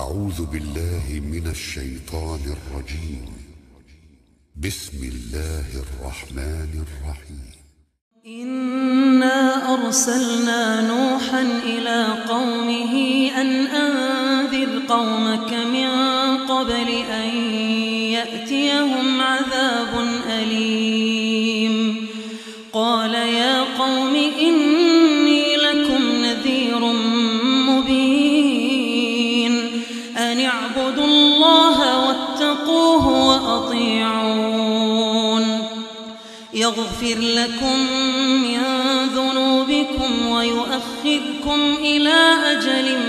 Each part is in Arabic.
أعوذ بالله من الشيطان الرجيم. بسم الله الرحمن الرحيم. إنا أرسلنا نوحا إلى قومه أن أنذر قومك من قبل أن يأتيهم عذاب أليم. قال يا قوم إني لكم نذير مبين أن اعبدوا الله واتقوه وأطيعون يغفر لكم من ذنوبكم ويؤخركم إلى أجل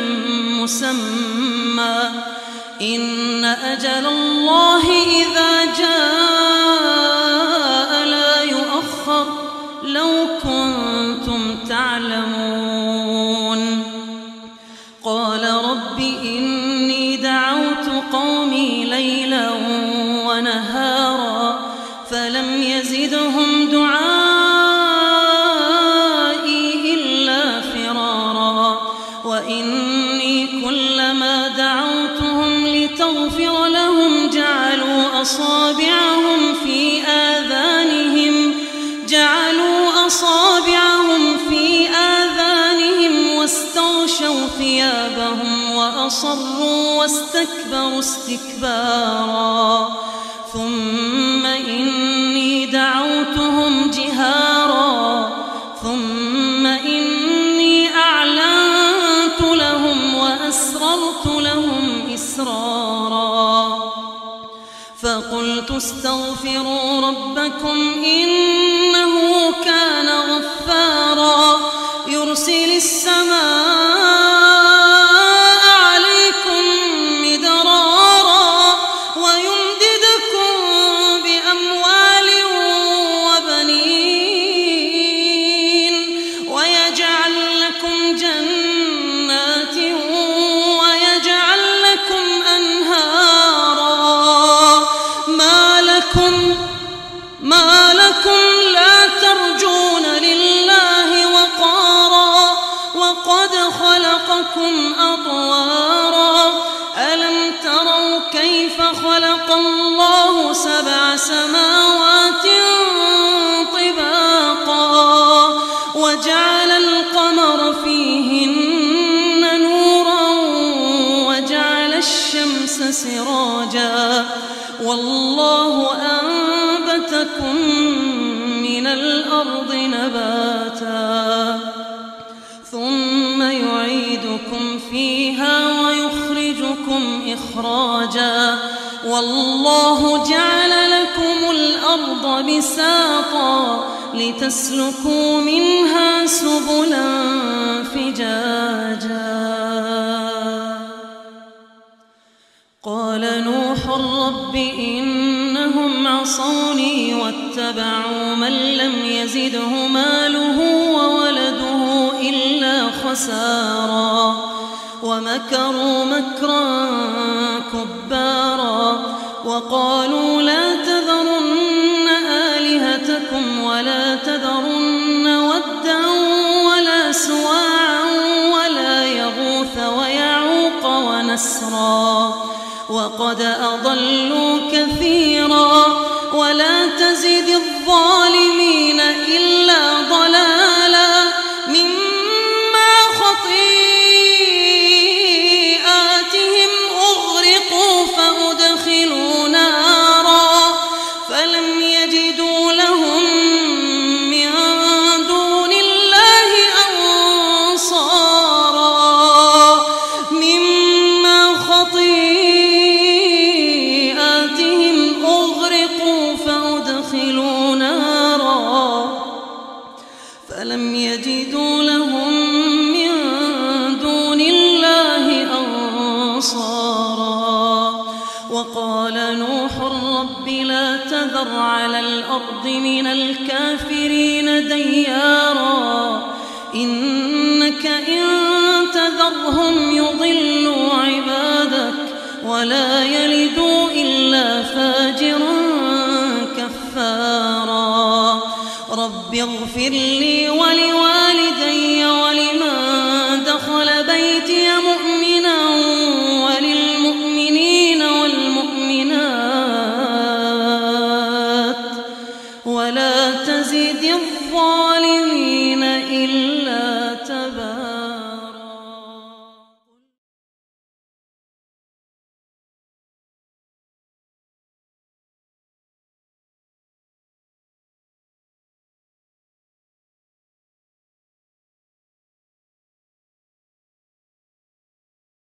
مسمى إن أجل الله إذا جاء لا يؤخر لو كنتم تعلمون. قال رب إني دعوت قومي ليلا ونهارا فلم يزدهم دعائي إلا فرارا وإني كلما دعوتهم لتغفر لهم جعلوا أصابعهم في آذانهم واستغشوا ثيابهم وأصروا واستكبروا استكبارا ثم إني دعوتهم جهارا ثم إني أعلنت لهم وأسررت لهم إسرارا فقلت استغفروا ربكم إنه كان غفارا يرسل السماء عليكم مدرارا ويمددكم بأموال وبنين ويجعل لكم جنات ويجعل لكم أنهارا ما لكم لا ترجون لله وقارا وقد خلقكم أطوارا ألم تروا كيف خلق الله 7 سماوات طباقا وجعل القمر فيهن نورا وجعل الشمس سراجا والله أنبتكم من الأرض نباتا ثم يعيدكم فيها ويخرجكم إخراجا والله جعل لكم الأرض بساطا لتسلكوا منها سبلا فجاجا. قال نوح رب إنهم عصوني واتبعوا من لم يزده ماله وولده إلا خسارا ومكروا مكرا كبارا وقالوا لا تذرن آلهتكم ولا تذرن ودا ولا سواعا ولا يغوث ويعوق ونسرا وقد أضلوا كثيرا ولا تزد الظالمين إلا ضلالا مما خطيئاتهم أغرقوا فأدخلوا نارا فلم يجدوا لهم من دون الله أنصارا مما خطيئاتهم أغرقوا فأدخلوا نارا فلم يجدوا لهم من دون الله أنصارا. وقال نوح رب لا تذر على الأرض من الكافرين ديارا إنك إن تذرهم يضلوا عبادك ولا يلدوا إلا فاجرا كفارا. رب اغفر لي ولوالدي ولمن دخل بيتي مؤمنا وللمؤمنين تزد الظالمين